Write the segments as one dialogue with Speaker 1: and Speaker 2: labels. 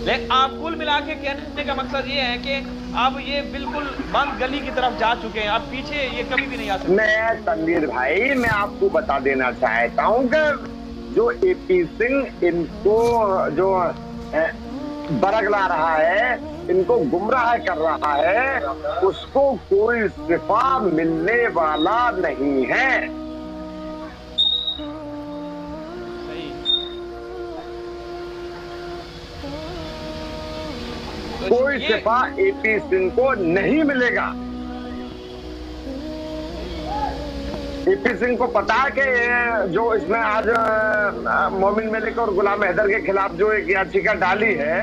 Speaker 1: लेकिन आप कुल मिला के कहने का मकसद ये है कि अब ये बिल्कुल बंद गली की तरफ जा चुके हैं, अब पीछे ये कभी भी नहीं आ सकते।
Speaker 2: मैं तनवीर भाई, मैं आपको बता देना चाहता हूँ कि जो एपी सिंह इनको जो बरगला रहा है, इनको गुमराह कर रहा है, उसको कोई शिफा मिलने वाला नहीं है।
Speaker 1: सही।
Speaker 2: कोई शिफा एपी सिंह को नहीं मिलेगा। एपी सिंह को पता है कि जो इसमें आज मोमिन मलिक और गुलाम हैदर के खिलाफ जो एक याचिका डाली है,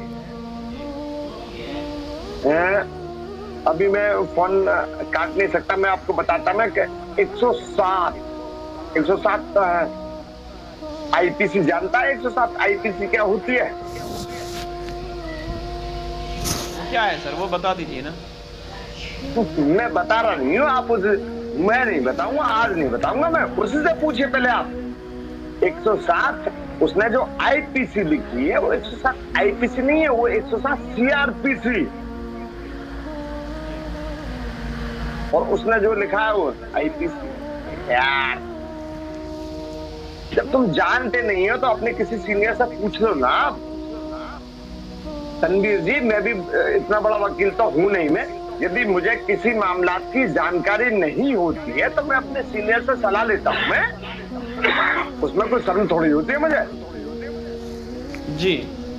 Speaker 2: अभी मैं फोन काट नहीं सकता, मैं आपको बताता मैं कि 107 आईपीसी जानता है? 107 आईपीसी क्या होती है?
Speaker 1: क्या है सर, वो बता दीजिए ना।
Speaker 2: मैं बता रहा नहीं हूँ, आप मैं नहीं बताऊंगा, आज नहीं बताऊंगा, मैं उसी से पूछिए पहले आप। 107 उसने जो आईपीसी लिखी है वो 107 आईपीसी नहीं है, वो 107 सीआरपीसी। और उसने जो लिखा है वो आईपीसी। यार जब तुम जानते नहीं हो तो अपने किसी सीनियर से पूछ लो ना। तनवीर जी, मैं भी इतना बड़ा वकील तो हूं नहीं, मैं यदि मुझे किसी मामला की जानकारी नहीं होती है तो मैं अपने सीनियर से सलाह लेता हूं। मैं उसमें कोई शर्म थोड़ी होती है मुझे।
Speaker 1: जी,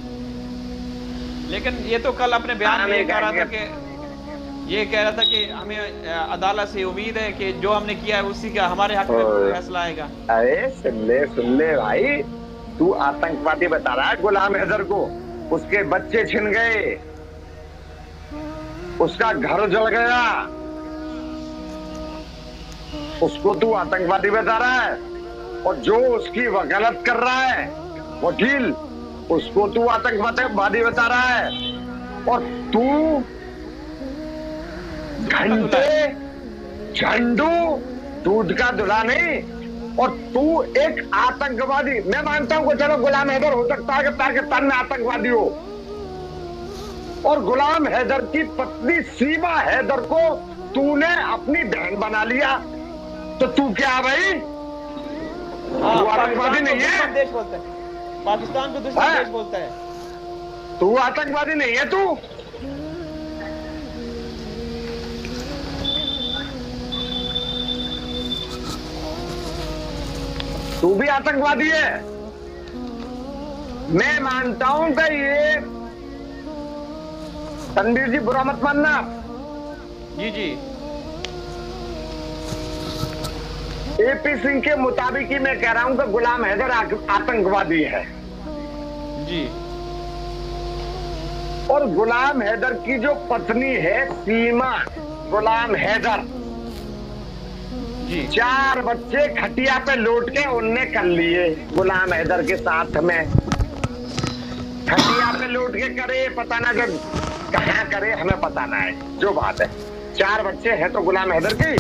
Speaker 1: लेकिन ये तो कल अपने बयान में ये कह रहा था कि हमें अदालत से उम्मीद है कि जो हमने किया है उसी का हमारे हक में फैसला आएगा।
Speaker 2: अरे सुन ले भाई, तू आतंकवादी बता रहा है गुलाम हैदर को। उसके बच्चे छिन गए, उसका घर जल गया, उसको तू आतंकवादी बता रहा है। और जो उसकी वकालत कर रहा है वकील, उसको तू आतंकवादी बता रहा है। और तू घंटे झंडू दूध का दूल्हा नहीं, और तू एक आतंकवादी। मैं मानता हूं कि चलो गुलाम हैदर हो सकता है कि पाकिस्तान में आतंकवादी हो, और गुलाम हैदर की पत्नी सीमा हैदर को तूने अपनी बहन बना लिया, तो तू क्या भाई? तू आतंकवादी नहीं है?
Speaker 1: देश बोलता है पाकिस्तान को दुश्मन देश बोलता है।
Speaker 2: तू आतंकवादी नहीं है? तू भी आतंकवादी है। मैं मानता हूं कि ये तनवीर जी बुरा मत मानना।
Speaker 1: जी जी,
Speaker 2: एपी सिंह के मुताबिक ही मैं कह रहा हूं कि गुलाम हैदर आतंकवादी है। जी, और गुलाम हैदर की जो पत्नी है सीमा गुलाम हैदर, जी, 4 बच्चे खटिया पे लौट के उनने कर लिए गुलाम हैदर के साथ में। खटिया पे लौट के करे, पता ना जब कहाँ करे हमें पता ना है, जो बात है। 4 बच्चे हैं तो गुलाम हैदर की।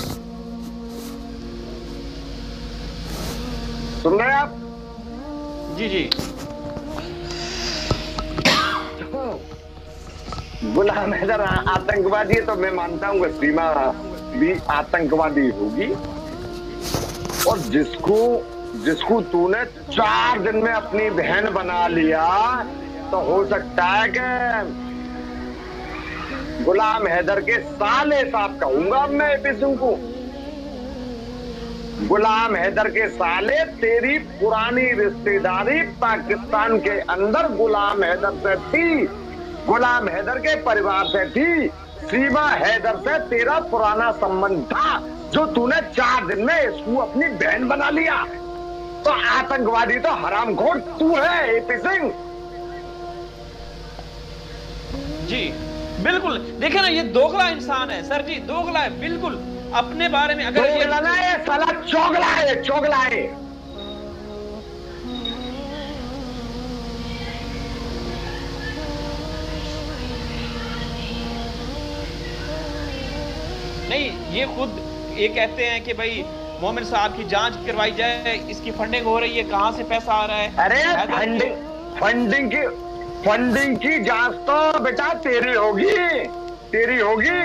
Speaker 2: सुन रहे आप?
Speaker 1: जी जी,
Speaker 2: गुलाम हैदर आतंकवादी है तो मैं मानता हूँ कि सीमा भी आतंकवादी होगी। और जिसको तूने 4 दिन में अपनी बहन बना लिया, तो हो सकता है कि गुलाम हैदर के साले साहब कहूंगा मैं एपी सिंह को। गुलाम हैदर के साले, तेरी पुरानी रिश्तेदारी पाकिस्तान के अंदर गुलाम हैदर से थी, गुलाम हैदर के परिवार से थी। सीमा हैदर से तेरा पुराना संबंध था, जो तूने 4 दिन में इसको अपनी बहन बना लिया। तो आतंकवादी तो हरामखोर तू है एपी सिंह।
Speaker 1: जी बिल्कुल, देखिए ना, ये दोगला इंसान है सर जी, दोगला है बिल्कुल अपने बारे में। अगर ये
Speaker 2: साला चोगला है।
Speaker 1: नहीं, ये खुद ये कहते हैं कि भाई मोमिन साहब की जांच करवाई जाए, इसकी फंडिंग हो रही है, कहां से पैसा आ रहा है।
Speaker 2: अरे फंडिंग की जांच तो बेटा तेरी होगी, तेरी होगी।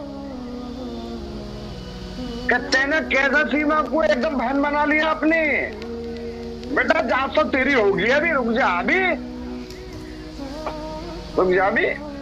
Speaker 2: कहते ना कैसा सीमा को एकदम बहन बना लिया अपनी। बेटा जांच तो तेरी होगी, अभी रुक जा, अभी रुक जा, अभी